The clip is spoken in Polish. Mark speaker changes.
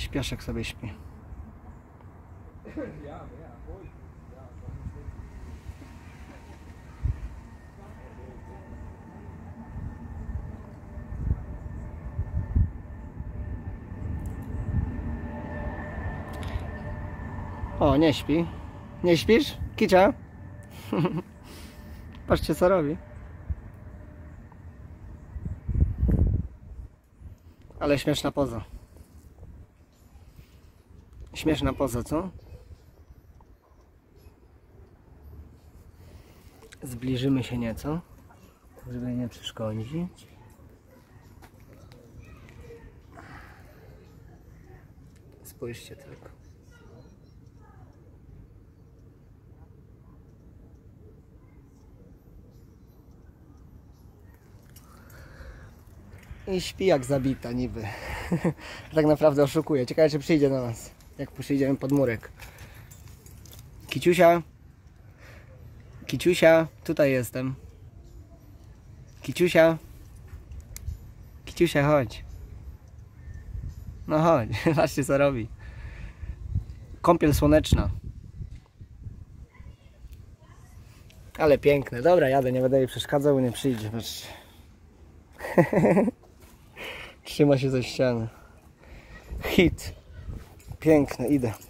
Speaker 1: Pieszek sobie śpi. O, nie śpi. Nie śpisz? Kicia? Patrzcie, co robi. Ale śmieszna poza. Śmieszna poza, co? Zbliżymy się nieco, żeby nie przeszkodzić. Spójrzcie tylko. I śpi jak zabita niby. Tak naprawdę oszukuje. Ciekawe, czy przyjdzie do nas, jak przyjdziemy pod murek. Kiciusia. Kiciusia, tutaj jestem. Kiciusia. Kiciusia, chodź. No chodź, patrzcie co robi. Kąpiel słoneczna. Ale piękne. Dobra, jadę, nie będę jej przeszkadzał, bo nie przyjdzie. Patrzcie. Trzyma się ze ściany. Hit. Piękne, idę.